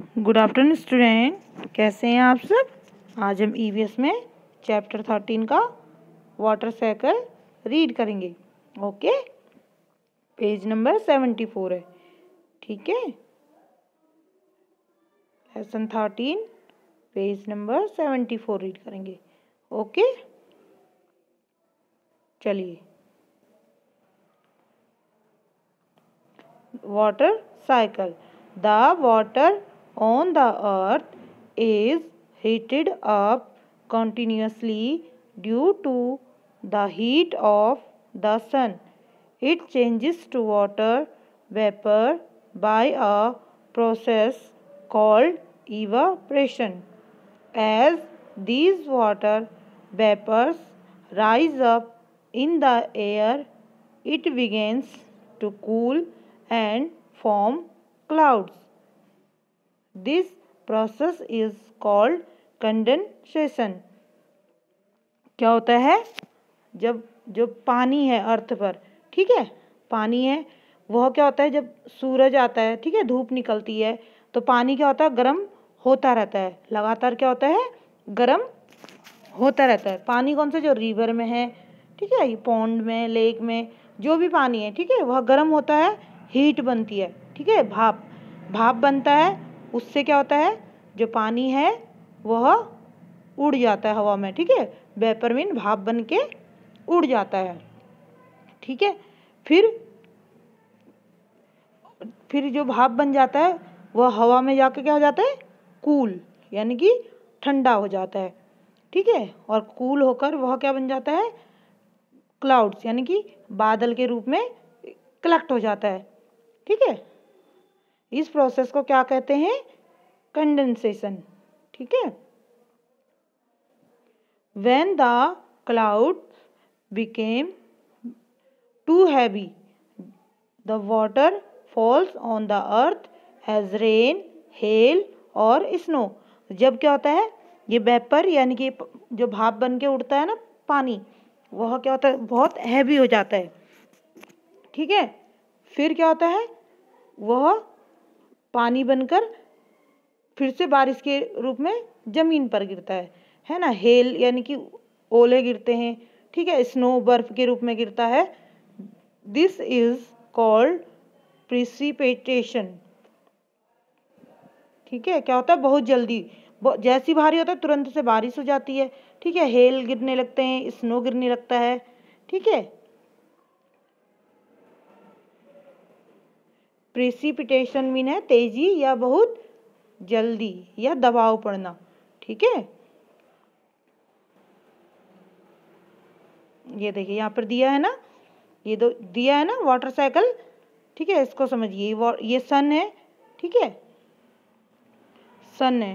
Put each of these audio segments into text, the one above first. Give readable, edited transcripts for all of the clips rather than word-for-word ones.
Good afternoon student, कैसे हैं आप सब। आज हम ईवीएस में चैप्टर 13 का वाटर साइकिल रीड करेंगे। ओके, पेज नंबर 74 है। ठीक है, लेसन 13 पेज नंबर 74 रीड करेंगे। ओके, चलिए। Water cycle. The water on the earth is heated up continuously due to the heat of the sun. It changes to water vapor by a process called evaporation. As these water vapors rise up in the air, it begins to cool and form clouds. This process is called condensation. क्या होता है, जब जो पानी है अर्थ पर, ठीक है, पानी है, वह क्या होता है, जब सूरज आता है, ठीक है, धूप निकलती है, तो पानी क्या होता है, गर्म होता रहता है, लगातार क्या होता है, गर्म होता रहता है। पानी कौन सा, जो रिवर में है, ठीक है, ये पॉन्ड में, लेक में, जो भी पानी है, ठीक है, वह गर्म होता है, हीट बनती है, ठीक है, भाप भाप बनता है। उससे क्या होता है, जो पानी है वह उड़ जाता है हवा में, ठीक है, वेपर मीन भाप बन के उड़ जाता है, ठीक है। फिर जो भाप बन जाता है वह हवा में जाके क्या हो जाता है, कूल, यानी कि ठंडा हो जाता है, ठीक है, और कूल होकर वह क्या बन जाता है, क्लाउड्स, यानी कि बादल के रूप में कलेक्ट हो जाता है, ठीक है। इस प्रोसेस को क्या कहते हैं, कंडेंसेशन, ठीक है। When the clouds became too heavy, the water falls on the earth as rain, hail और snow. जब क्या होता है, ये वेपर यानी कि जो भाप बन के उड़ता है ना पानी, वह क्या होता है, बहुत हैवी हो जाता है, ठीक है। फिर क्या होता है, वह पानी बनकर फिर से बारिश के रूप में जमीन पर गिरता है ना। हेल यानी कि ओले गिरते हैं, ठीक है, स्नो बर्फ के रूप में गिरता है। दिस इज कॉल्ड प्रिसिपिटेशन, ठीक है। क्या होता है, बहुत जल्दी, जैसी भारी होता है तुरंत से बारिश हो जाती है, ठीक है, हेल गिरने लगते हैं, स्नो गिरने लगता है, ठीक है। प्रेसिपिटेशन मीन है तेजी या बहुत जल्दी या दबाव पड़ना, ठीक है। ये देखिए यहाँ पर दिया है ना, ये दो दिया है ना वाटर साइकिल, ठीक है, इसको समझिए। ये सन है, ठीक है, सन है,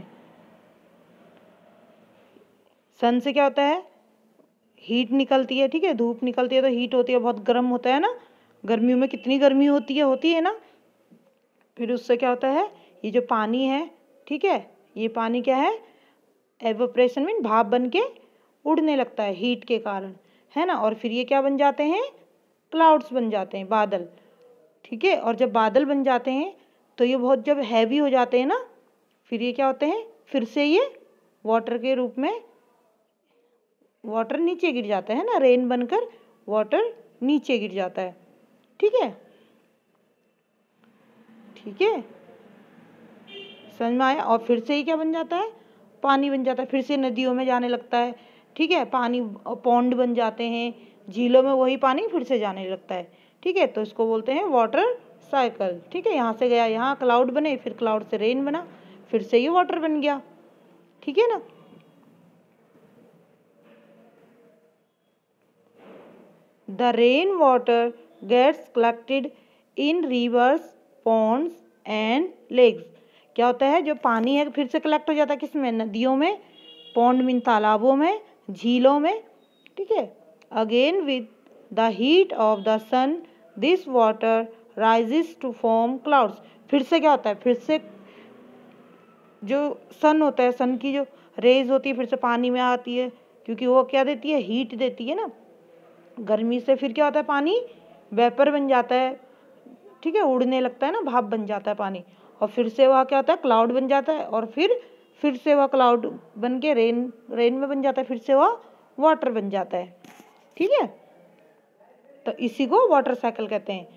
सन से क्या होता है, हीट निकलती है, ठीक है, धूप निकलती है तो हीट होती है, बहुत गर्म होता है ना, गर्मियों में कितनी गर्मी होती है ना। फिर उससे क्या होता है, ये जो पानी है, ठीक है, ये पानी क्या है, एवोपरेशन मीन भाप बन के उड़ने लगता है हीट के कारण, है ना। और फिर ये क्या बन जाते हैं, क्लाउड्स बन जाते हैं, बादल, ठीक है। और जब बादल बन जाते हैं तो ये बहुत जब हैवी हो जाते हैं ना, फिर ये क्या होते हैं, फिर से ये वाटर के रूप में वाटर नीचे गिर जाता है ना, रेन बनकर वाटर नीचे गिर जाता है, ठीक है, ठीक है, समझ में आया। और फिर से ही क्या बन जाता है, पानी बन जाता है, फिर से नदियों में जाने लगता है, ठीक है, पानी पॉन्ड बन जाते हैं, झीलों में वही पानी फिर से जाने लगता है, ठीक है। तो इसको बोलते हैं वाटर साइकिल, ठीक है। यहाँ से गया यहाँ क्लाउड बने, फिर क्लाउड से रेन बना, फिर से ये वाटर बन गया, ठीक है ना। The rain water gets collected in rivers, ponds and lakes. क्या होता है, जो पानी है फिर से कलेक्ट हो जाता है किसमें, नदियों में, पॉन्ड मीन तालाबों में, झीलों में, ठीक है। Again with the heat of the sun this water rises to form clouds. फिर से क्या होता है, फिर से जो सन होता है, सन की जो रेज होती है फिर से पानी में आती है, क्योंकि वो क्या देती है, हीट देती है ना, गर्मी से फिर क्या होता है, पानी वेपर बन जाता है, ठीक है, उड़ने लगता है ना, भाप बन जाता है पानी, और फिर से वह क्या होता है, क्लाउड बन जाता है, और फिर से वह क्लाउड बन के रेन में बन जाता है, फिर से वह वाटर बन जाता है। ठीक है, तो इसी को वाटर साइकिल कहते हैं।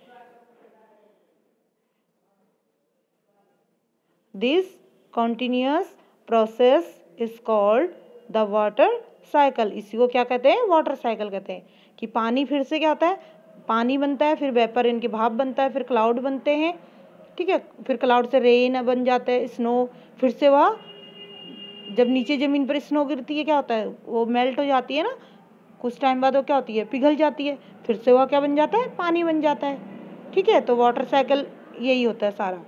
This continuous process is called the water cycle. इसी को क्या कहते हैं, वाटर साइकिल कहते हैं। कि पानी फिर से क्या होता है, पानी बनता है, फिर वेपर इनके भाप बनता है, फिर क्लाउड बनते हैं। ठीक है, फिर क्लाउड से रेन बन जाता है, स्नो, फिर से वह जब नीचे ज़मीन पर स्नो गिरती है क्या होता है, वो मेल्ट हो जाती है ना, कुछ टाइम बाद वो क्या होती है, पिघल जाती है, फिर से वह क्या बन जाता है, पानी बन जाता है। ठीक है, तो वाटर साइकिल यही होता है सारा।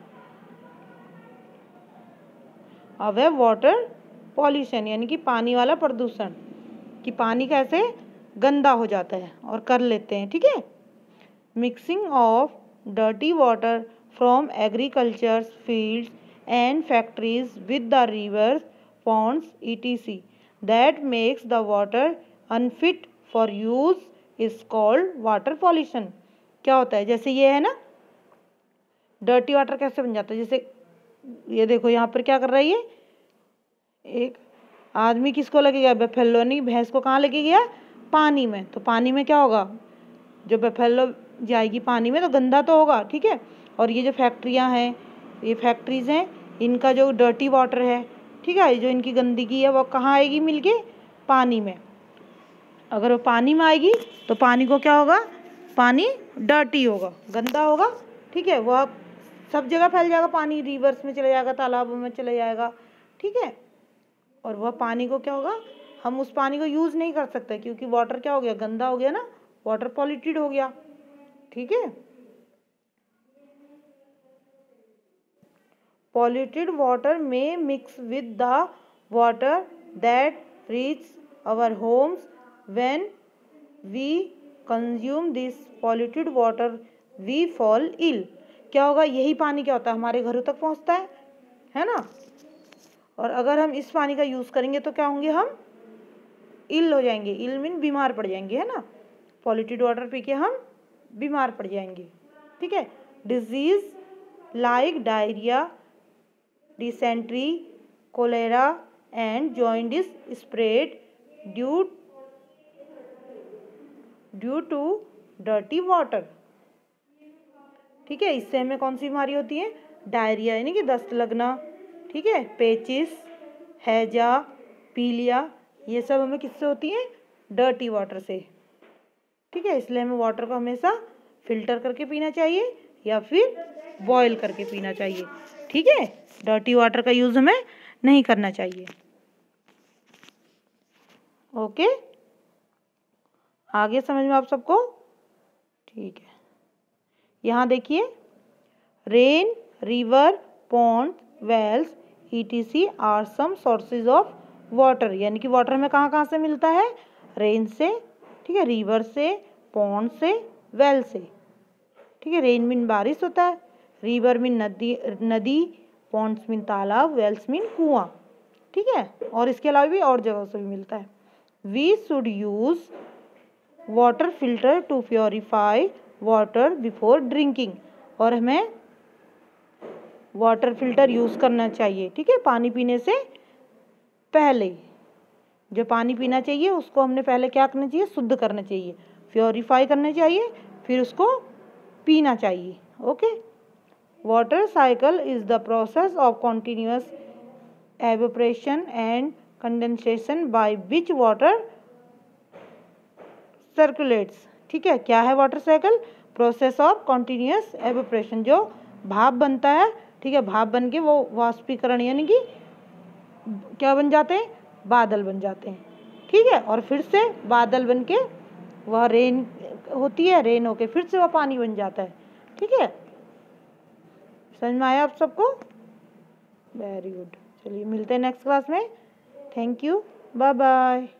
अब है वाटर पॉल्यूशन, यानी कि पानी वाला प्रदूषण, कि पानी कैसे गंदा हो जाता है और कर लेते हैं। ठीक है, mixing of dirty water from agriculture fields and factories with the rivers, ponds etc that makes the water unfit for use is called water pollution। क्या होता है, जैसे ये है ना, डर्टी वाटर कैसे बन जाता है, जैसे ये देखो यहाँ पर क्या कर रहा है, ये एक आदमी किसको लगे गया, बफेलो नहीं, भैंस को कहाँ लगे गया, पानी में। तो पानी में क्या होगा, जो बफेलो जाएगी पानी में तो गंदा तो होगा। ठीक है, और ये जो फैक्ट्रियाँ हैं, ये फैक्ट्रीज हैं, इनका जो डर्टी वाटर है, ठीक है, जो इनकी गंदगी है वो कहाँ आएगी, मिलके पानी में। अगर वो पानी में आएगी तो पानी को क्या होगा, पानी डर्टी होगा, गंदा होगा। ठीक है, वह सब जगह फैल जाएगा, पानी रिवर्स में चला जाएगा, तालाबों में चला जाएगा। ठीक है, और वह पानी को क्या होगा, हम उस पानी को यूज़ नहीं कर सकते, क्योंकि वाटर क्या हो गया, गंदा हो गया ना, वाटर पॉल्यूटेड हो गया। ठीक है, polluted water may mix with the water that reaches our homes. When we consume this polluted water we fall ill। क्या होगा, यही पानी क्या होता है, हमारे घरों तक पहुंचता है ना, और अगर हम इस पानी का यूज़ करेंगे तो क्या होंगे, हम इल हो जाएंगे। इल मीन बीमार पड़ जाएंगे, है ना, पॉल्यूटेड वाटर पी के हम बीमार पड़ जाएंगे। ठीक है, disease like diarrhoea, dysentery, cholera and jaundice spread due to dirty water। ठीक है, इससे हमें कौन सी बीमारी होती है, डायरिया यानी कि दस्त लगना। ठीक है, पेचिस, हैजा, पीलिया, ये सब हमें किससे होती हैं, डर्टी वाटर से। ठीक है, इसलिए हमें वाटर को हमेशा फिल्टर करके पीना चाहिए या फिर बॉयल करके पीना चाहिए। ठीक है, डर्टी वाटर का यूज़ हमें नहीं करना चाहिए। ओके, आगे समझ में आप सबको, ठीक है। यहाँ देखिए, rain, river, pond, wells etc are some sources of water, यानी कि वाटर हमें कहाँ कहाँ से मिलता है, रेन से, ठीक है, रिवर से, पॉन्ड से, वेल से। ठीक है, रेन मीन बारिश होता है, रिवर मीन नदी, पॉन्ड्स मीन तालाब, वेल्स मीन कुआं। ठीक है, और इसके अलावा भी और जगहों से भी मिलता है। We should use water filter to purify water before drinking, और हमें वाटर फिल्टर यूज़ करना चाहिए। ठीक है, पानी पीने से पहले जो पानी पीना चाहिए उसको हमने पहले क्या करना चाहिए, शुद्ध करना चाहिए, प्योरीफाई करना चाहिए, फिर उसको पीना चाहिए। Okay, water cycle is the process of continuous evaporation and condensation by which water circulates। ठीक है, क्या है water cycle, process of continuous evaporation, जो भाप बनता है। ठीक है, भाप बन के वो वाष्पीकरण यानी कि क्या बन जाते हैं, बादल बन जाते हैं। ठीक है, और फिर से बादल बन के वह रेन होती है, रेन होके फिर से वह पानी बन जाता है। ठीक है, समझ में आया आप सबको, वेरी गुड। चलिए मिलते हैं नेक्स्ट क्लास में, थैंक यू, बाय बाय।